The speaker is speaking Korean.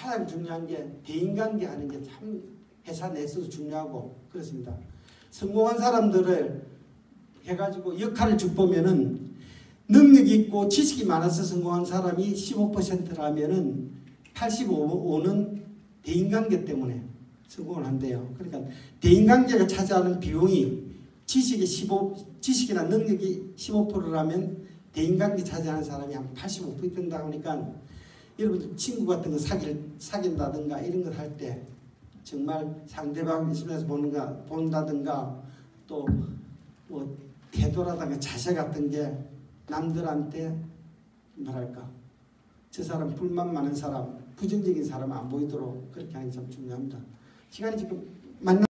가장 중요한 게 대인관계 하는 게 참 회사 내에서도 중요하고 그렇습니다. 성공한 사람들을 해가지고 역할을 쭉 보면은 능력이 있고 지식이 많아서 성공한 사람이 15%라면은 85는 대인관계 때문에 성공을 한대요. 그러니까 대인관계가 차지하는 비용이 지식이나 능력이 15%라면 대인관계 차지하는 사람이 한 85% 된다 보니까 여러분 친구 같은 거 사귄다든가 이런 걸 할 때 정말 상대방 있으면서 본다든가 또 뭐 태도라든가 자세 같은 게 남들한테 뭐랄까 저 사람 불만 많은 사람 부정적인 사람 안 보이도록 그렇게 하는 게 참 중요합니다. 시간이 지금